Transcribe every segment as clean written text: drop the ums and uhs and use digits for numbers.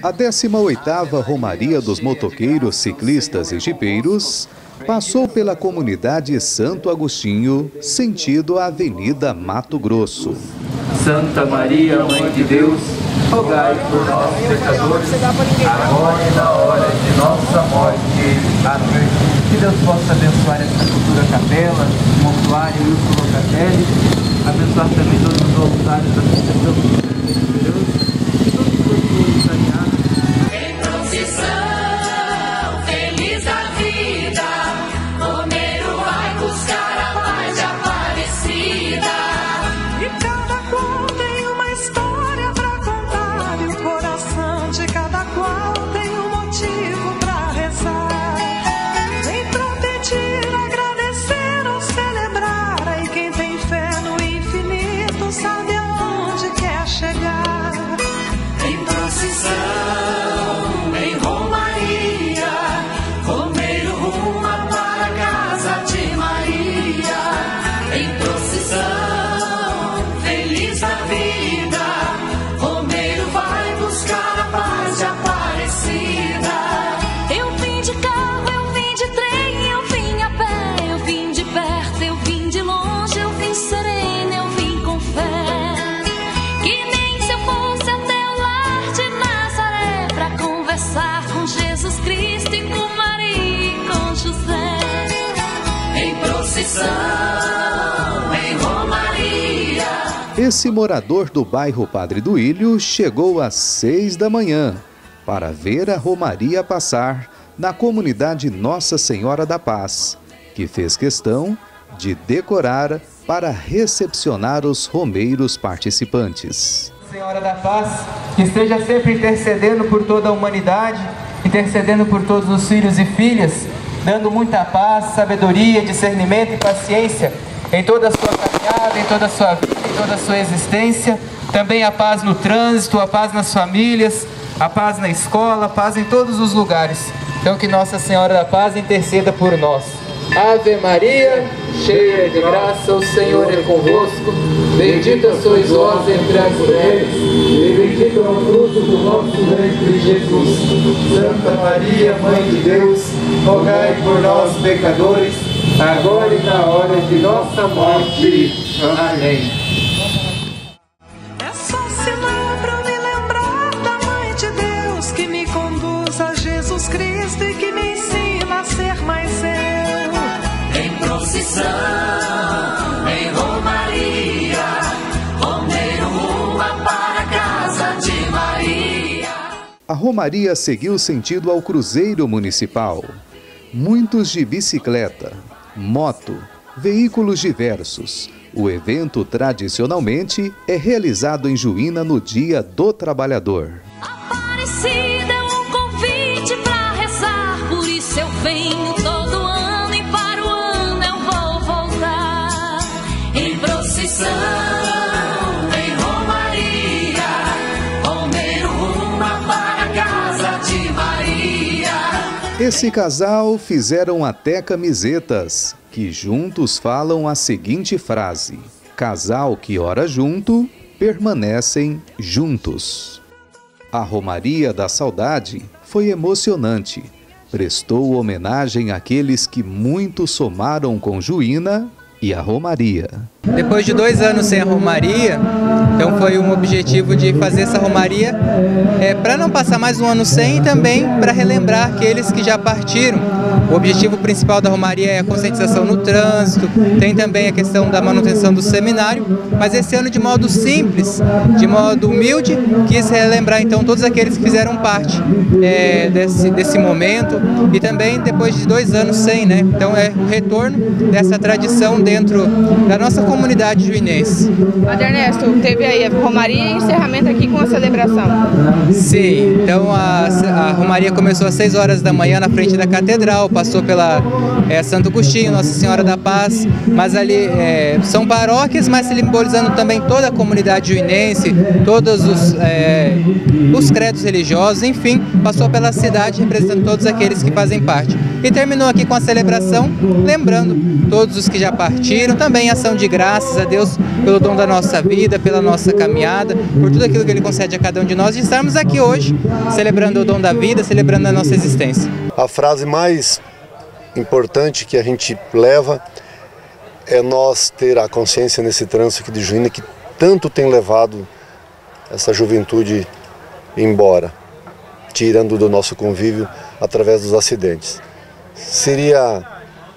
A 18ª Romaria dos Motoqueiros, Ciclistas e Jipeiros passou pela comunidade Santo Agostinho, sentido a Avenida Mato Grosso. Santa Maria, Mãe de Deus, rogai por nós, pecadores, agora e na hora de nossa morte. Amém. Que Deus possa abençoar esta futura capela, o mortuário e o colocatelli, abençoar também todos os voluntários da Associação de Deus e todos os voluntariados. Em procissão, feliz a vida, Romeiro vai buscar a paz de Aparecida. E cada qual tem uma história pra contar, e o coração de cada qual tem um motivo pra rezar. Vem pra pedir, agradecer ou celebrar, e quem tem fé no infinito sabe aonde quer chegar. Em procissão, em romaria, Romeiro ruma para a casa de Maria. Em procissão, feliz a vida, Romeiro vai buscar a paz de Aparecida. Eu vim de carro, eu vim de trem, eu vim a pé, eu vim de perto, eu vim de longe, eu vim serena, eu vim com fé. Que nem se eu fosse até o lar de Nazaré, pra conversar com Jesus Cristo e com Maria e com José. Em procissão, em romaria. Esse morador do bairro Padre Duílio chegou às 6 da manhã para ver a romaria passar na comunidade Nossa Senhora da Paz, que fez questão de decorar para recepcionar os romeiros participantes. Senhora da Paz, que esteja sempre intercedendo por toda a humanidade, intercedendo por todos os filhos e filhas, dando muita paz, sabedoria, discernimento e paciência em toda a sua caminhada, em toda a sua vida, em toda a sua existência. Também a paz no trânsito, a paz nas famílias, a paz na escola, a paz em todos os lugares. Então que Nossa Senhora da Paz interceda por nós. Ave Maria, cheia de graça, o Senhor é convosco. Bendita sois vós entre as mulheres, e bendito é o fruto do vosso ventre, Jesus. Santa Maria, Mãe de Deus, rogai por nós, pecadores, agora e na hora de nossa morte. Amém. É só sinal pra me lembrar da Mãe de Deus, que me conduz a Jesus Cristo e que me ensina a ser mais eu. Em procissão, em romaria, Romeiro ruma para a casa de Maria. A romaria seguiu sentido ao Cruzeiro Municipal. Muitos de bicicleta, moto, veículos diversos. O evento tradicionalmente é realizado em Juína no Dia do Trabalhador. Aparecida é um convite pra rezar, por isso eu venho todo ano e para o ano eu vou voltar. Em procissão, em romaria, Romeiro ruma para a casa de Maria. Esse casal fizeram até camisetas, que juntos falam a seguinte frase: casal que ora junto, permanecem juntos. A Romaria da Saudade foi emocionante. Prestou homenagem àqueles que muito somaram com Juína e a Romaria. Depois de 2 anos sem a Romaria, então foi um objetivo de fazer essa Romaria para não passar mais um ano sem e também para relembrar aqueles que já partiram. O objetivo principal da Romaria é a conscientização no trânsito, tem também a questão da manutenção do seminário, mas esse ano de modo simples, de modo humilde, quis relembrar então todos aqueles que fizeram parte desse momento e também depois de 2 anos sem, né? Então é o retorno dessa tradição dentro da nossa comunidade juinense. Padre Ernesto, teve aí a Romaria e encerramento aqui com a celebração. Sim, então a Romaria começou às 6 horas da manhã na frente da Catedral, passou pela Santo Agostinho, Nossa Senhora da Paz, mas ali são paróquias, mas simbolizando também toda a comunidade juinense, todos os credos religiosos, enfim, passou pela cidade representando todos aqueles que fazem parte. E terminou aqui com a celebração, lembrando todos os que já partiram, também ação de graça graças a Deus pelo dom da nossa vida, pela nossa caminhada, por tudo aquilo que Ele concede a cada um de nós, de estarmos aqui hoje, celebrando o dom da vida, celebrando a nossa existência. A frase mais importante que a gente leva é nós ter a consciência nesse trânsito aqui de Juína que tanto tem levado essa juventude embora, tirando do nosso convívio através dos acidentes. Seria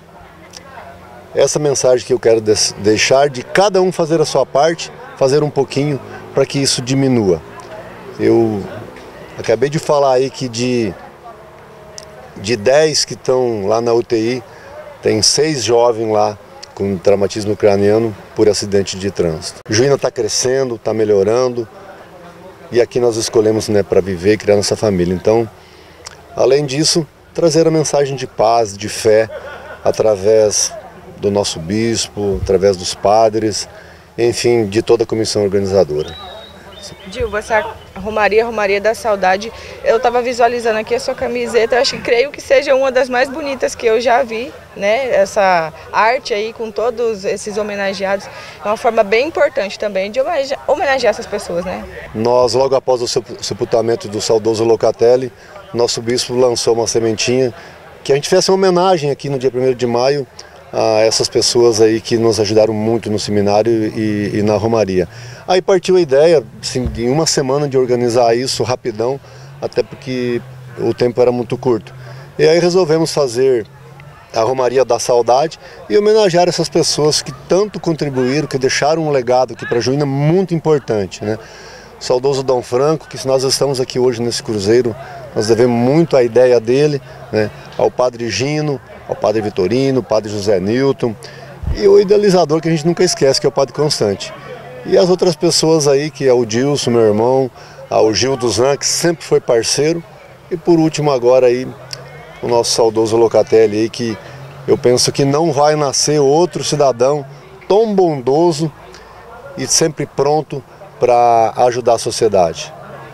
essa mensagem que eu quero deixar, de cada um fazer a sua parte, fazer um pouquinho para que isso diminua. Eu acabei de falar aí que de 10 que estão lá na UTI, tem 6 jovens lá com traumatismo craniano por acidente de trânsito. Juína está crescendo, está melhorando, e aqui nós escolhemos, né, para viver e criar nossa família. Então, além disso, trazer a mensagem de paz, de fé, através do nosso bispo, através dos padres, enfim, de toda a comissão organizadora. Gil, você é a Romaria da Saudade. Eu estava visualizando aqui a sua camiseta, eu creio que seja uma das mais bonitas que eu já vi, né? Essa arte aí com todos esses homenageados, é uma forma bem importante também de homenagear essas pessoas, né? Nós, logo após o sepultamento do saudoso Locatelli, nosso bispo lançou uma sementinha que a gente fez uma homenagem aqui no dia 1º de maio a essas pessoas aí que nos ajudaram muito no seminário e na Romaria. Aí partiu a ideia, assim, em uma semana, de organizar isso rapidão, até porque o tempo era muito curto. E aí resolvemos fazer a Romaria da Saudade e homenagear essas pessoas que tanto contribuíram, que deixaram um legado aqui para Juína muito importante, né? O saudoso Dom Franco, que se nós estamos aqui hoje nesse cruzeiro, nós devemos muito à ideia dele, né? Ao Padre Gino, ao Padre Vitorino, ao Padre José Nilton e o idealizador que a gente nunca esquece, que é o Padre Constante. E as outras pessoas aí, que é o Dilson, meu irmão, o Gil Duzan, que sempre foi parceiro, e por último agora aí o nosso saudoso Locatelli aí, que eu penso que não vai nascer outro cidadão tão bondoso e sempre pronto para ajudar a sociedade.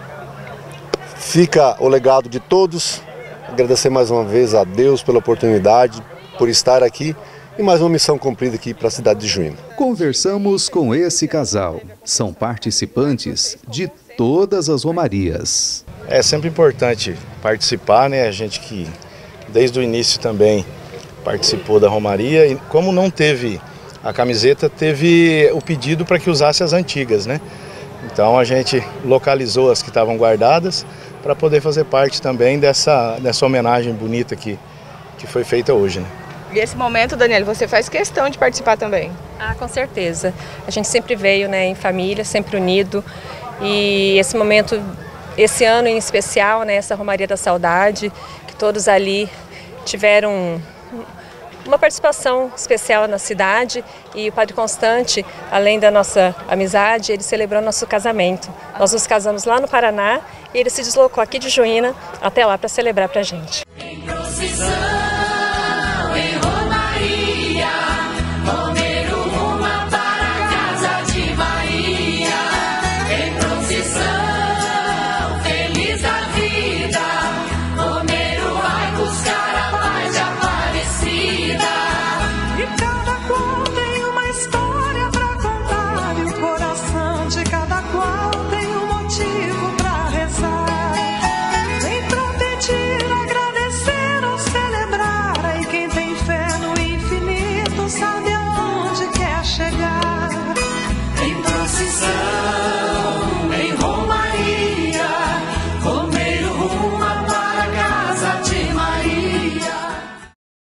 Fica o legado de todos, agradecer mais uma vez a Deus pela oportunidade, por estar aqui, e mais uma missão cumprida aqui para a cidade de Juína. Conversamos com esse casal. São participantes de todas as romarias. É sempre importante participar, né? A gente que desde o início também participou da romaria, e como não teve a camiseta, teve o pedido para que usasse as antigas, né? Então a gente localizou as que estavam guardadas para poder fazer parte também dessa homenagem bonita que foi feita hoje, né? E esse momento, Daniela, você faz questão de participar também? Ah, com certeza. A gente sempre veio, né, em família, sempre unido. E esse momento, esse ano em especial, né, essa Romaria da Saudade, que todos ali tiveram uma participação especial na cidade, e o Padre Constante, além da nossa amizade, ele celebrou nosso casamento. Nós nos casamos lá no Paraná e ele se deslocou aqui de Juína até lá para celebrar para a gente. Em procissão, em romaria.